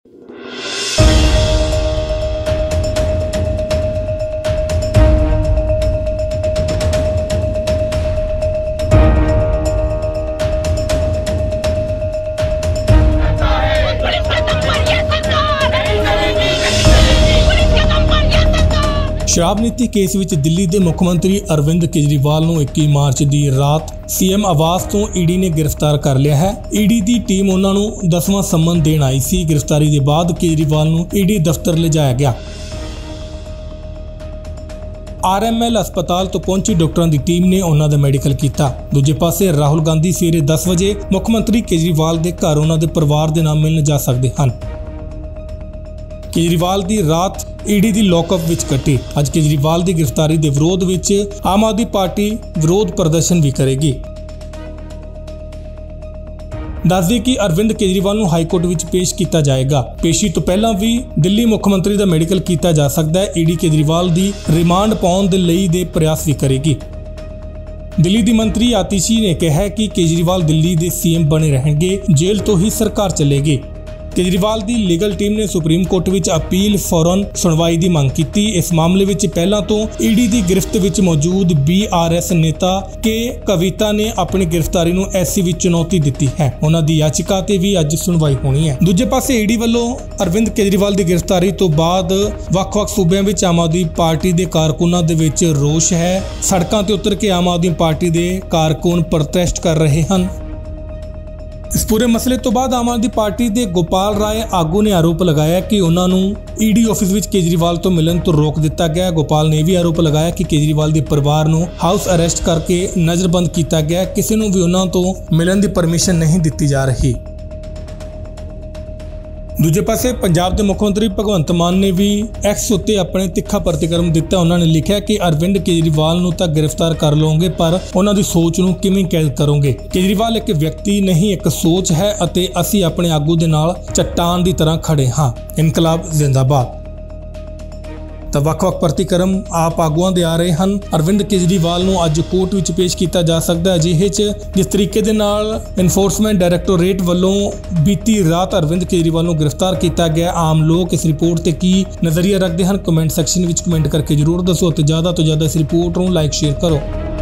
शराब नीति case which Delhi के मुख्यमंत्री अरविंद केजरीवाल नूं 21 मार्च की रात सीएम आवास तो ईडी ने गिरफ्तार कर लिया है। ईडी की टीम उन्हां नूं 10वां सम्मन देण आई सी। गिरफ्तारी के बाद केजरीवाल नूं ईडी दफ्तर ले जाया गया। RML अस्पताल तो पहुंची डॉक्टरों की टीम ने उन्हां दा मेडिकल किया। दूजे पासे राहुल गांधी सवेरे 10 बजे मुख्यमंत्री केजरीवाल के घर उन्हां दे परिवार दे नाल मिलण जा सकते हैं। केजरीवाल की रात ईडी की लॉकअप विच कटी। अज केजरीवाल की गिरफ्तारी के विरोध विच आम आदमी पार्टी विरोध प्रदर्शन भी करेगी। दस दें कि अरविंद केजरीवाल नूं हाईकोर्ट विच पेश किया जाएगा। पेशी तो पहला भी दिल्ली मुख्यमंत्री का मेडिकल किया जा सकता है। ईडी केजरीवाल की रिमांड पाउण दे लई दे प्रयास भी करेगी। दिल्ली की मंत्री आतिशी ने कहा है कि केजरीवाल दिल्ली के CM बने रहेंगे, जेल तो ही सरकार चलेगी। केजरीवाल की लीगल टीम ने सुप्रीम कोर्ट विच अपील फौरन सुनवाई की मांग की। इस मामले विच पहला तो ईडी की गिरफ्त विच मौजूद BRS नेता के कविता ने अपनी गिरफ्तारी नूं SC विच चुनौती दी है। उन्हां दी याचिका ते भी अज सुनवाई होनी है। दूजे पासे ईडी वालों अरविंद केजरीवाल की गिरफ्तारी तो बाद वख-वख सूबਿਆਂ विच आम आदमी पार्टी के कारकुनां दे विच रोष है। सड़कों ते उतर के आम आदमी पार्टी के कारकुन प्रोटेस्ट कर रहे हैं। इस पूरे मसले तो बाद आम आदमी पार्टी के गोपाल राय आगू ने आरोप लगाया कि उन्होंने ईडी ऑफिस विच केजरीवाल तो मिलन तो रोक दिता गया। गोपाल ने भी आरोप लगाया कि केजरीवाल के परिवार को हाउस अरेस्ट करके नज़रबंद किया गया। किसी को भी उन्होंने तो मिलन की परमिशन नहीं दी जा रही। दूजे पासे पंजाब के मुख्यमंत्री भगवंत मान ने भी एक्स उत्ते अपने तिखा प्रतिक्रम दिता। उन्होंने लिखा कि अरविंद केजरीवाल नूं तां गिरफ्तार कर लोगे पर उन्हां दी सोच नूं किवें कैद करोगे। केजरीवाल एक व्यक्ति नहीं एक सोच है अते असीं अपने आगू दे नाल चट्टान की तरह खड़े हाँ। इनकलाब जिंदाबाद। तो वख-वख प्रतिक्रम आप आगुआं दे आ रहे हैं। अरविंद केजरीवाल नूं अज कोर्ट विच पेश किया जा सकता है। अजिहे च जिस तरीके दे नाल इनफोर्समेंट डायरैक्टोरेट वालों बीती रात अरविंद केजरीवाल नूं गिरफ्तार किया गया। आम लोग इस रिपोर्ट ते की नज़रिया रखते हैं, कमेंट सैक्शन विच कमेंट करके जरूर दसो। तो ज़्यादा इस रिपोर्ट नूं लाइक शेयर करो।